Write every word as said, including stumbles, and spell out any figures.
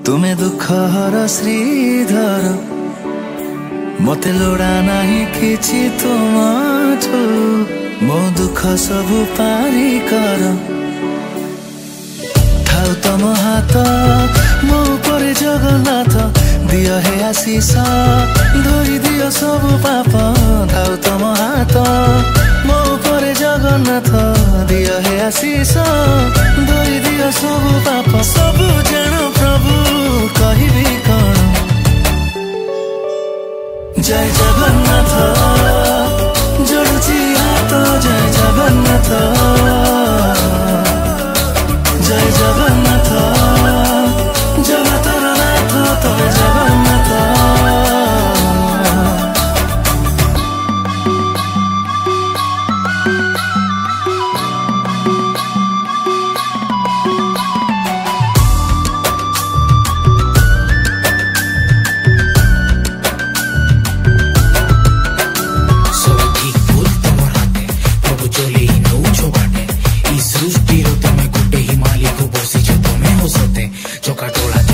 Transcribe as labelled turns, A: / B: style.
A: तुमे दुख हर श्रीधर मते लोड़ा नहीं किछि तुमाठु मो दुख सब पारी कर थाउ तम हाथ मो पर जगन्नाथ दियो हे आशीष धोई दियो सब पाप थाउ तम हाथ मो पर जगन्नाथ दियो हे आशीष धोई दियो सब पाप सब जान प्रभु कहिबी कण जय जगन्नाथ जोड़ुची हाथ जय जगन्नाथ जय जगन्नाथ जगतर नाथ तमे जगन्नाथ
B: सृष्टि रो तमे गुटे ही मालिक बसी जो तमे हो सते चोका टोला